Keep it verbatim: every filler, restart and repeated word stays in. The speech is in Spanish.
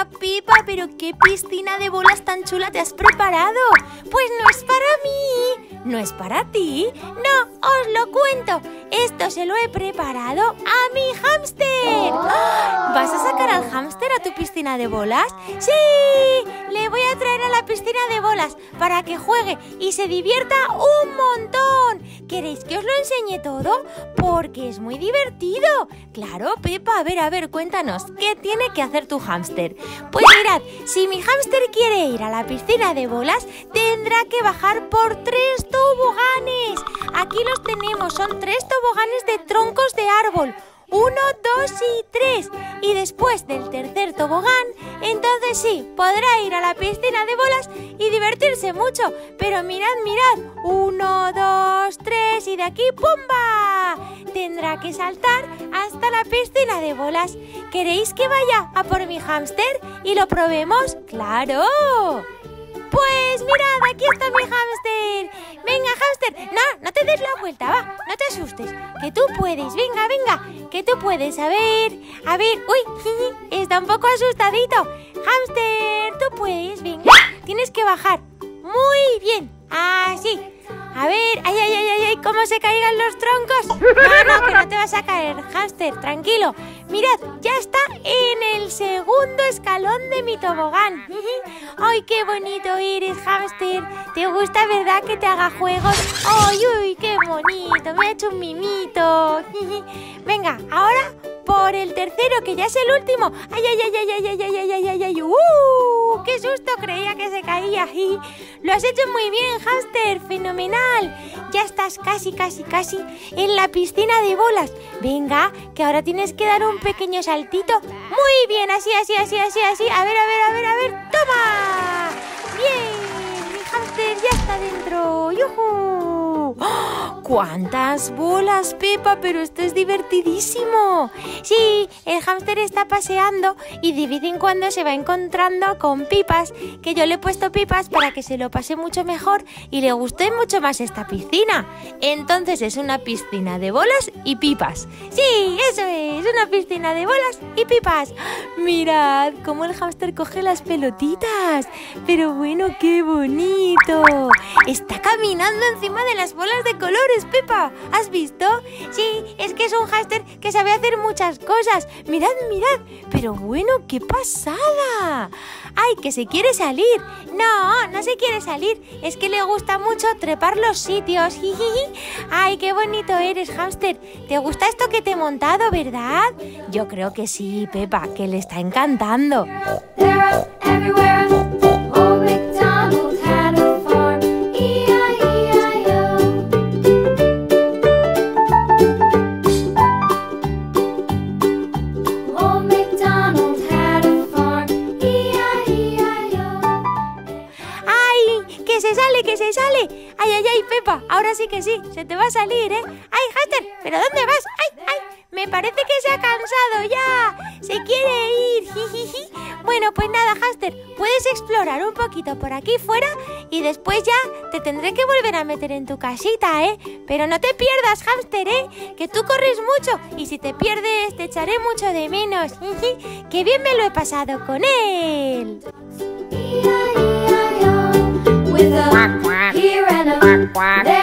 Hola, Pepa, pero qué piscina de bolas tan chula te has preparado. Pues no es para mí. ¿No es para ti? No, os lo cuento. Esto se lo he preparado a mi hámster. ¿Vas a sacar al hámster a tu piscina de bolas? ¡Sí! Le voy a traer a la piscina de bolas para que juegue y se divierta un montón. ¿Queréis que os lo enseñe todo? Porque es muy divertido. Claro, Pepa, a ver, a ver, cuéntanos, ¿qué tiene que hacer tu hámster? Pues mirad, si mi hámster quiere ir a la piscina de bolas, tendrá que bajar por tres toboganes. Aquí los tenemos, son tres toboganes de troncos de árbol. Uno, dos y tres. Y después del tercer tobogán, entonces sí, podrá ir a la piscina de bolas y divertirse mucho. Pero mirad, mirad. Uno, dos, tres y de aquí ¡pumba! Tendrá que saltar hasta la piscina de bolas. ¿Queréis que vaya a por mi hámster y lo probemos? ¡Claro! Pues mirad, aquí está mi hámster. Venga, hámster, no, no te des la vuelta, va, no te asustes, que tú puedes, venga, venga, que tú puedes, a ver, a ver, uy, está un poco asustadito. Hámster, tú puedes, venga, tienes que bajar, muy bien, así. A ver, ay, ay, ay, ay, ay, cómo se caigan los troncos. No, no, que no te vas a caer, hámster, tranquilo. Mirad, ya está en el segundo escalón de mi tobogán. Ay, qué bonito eres, hámster. ¿Te gusta, verdad, que te haga juegos? Ay, uy, qué bonito, me ha hecho un mimito. Venga, ahora por el tercero, que ya es el último. Ay, ay, ay, ay, ay, ay, ay, ay, ay, ay, ay, uh, qué susto, creía que se caía. Lo has hecho muy bien, hámster, fenomenal. Ya estás casi, casi, casi en la piscina de bolas. Venga, que ahora tienes que dar un pequeño saltito. Muy bien, así, así, así, así, así. A ver, a ver, a ver, a ver. ¡Toma! Bien, mi hámster ya está dentro. ¡Yujú! ¡Oh! ¡Cuántas bolas, Pepa! Pero esto es divertidísimo. Sí, el hámster está paseando y de vez en cuando se va encontrando con pipas, que yo le he puesto pipas para que se lo pase mucho mejor y le guste mucho más esta piscina. Entonces es una piscina de bolas y pipas. Sí, eso es, una piscina de bolas y pipas. Mirad cómo el hámster coge las pelotitas. Pero bueno, qué bonito. Está caminando encima de las bolas de colores, Pepa. ¿Has visto? Sí, es que es un hámster que sabe hacer muchas cosas. Mirad, mirad. Pero bueno, qué pasada. ¡Ay, que se quiere salir! No, no se quiere salir. Es que le gusta mucho trepar los sitios. ¡Ay, qué bonito eres, hámster! ¿Te gusta esto que te he montado, verdad? Yo creo que sí, Pepa, que le está encantando. ¡Que se sale, que se sale! ¡Ay, ay, ay, Pepa! Ahora sí que sí, se te va a salir, ¿eh? ¡Ay, hámster! ¿Pero dónde vas? ¡Ay, ay! Me parece que se ha cansado ya. ¡Se quiere ir! ¡Jijiji! Bueno, pues nada, hámster, puedes explorar un poquito por aquí fuera y después ya te tendré que volver a meter en tu casita, ¿eh? Pero no te pierdas, hámster, ¿eh? Que tú corres mucho y si te pierdes te echaré mucho de menos. ¡Jiji! ¡Qué bien me lo he pasado con él! With a here and a there.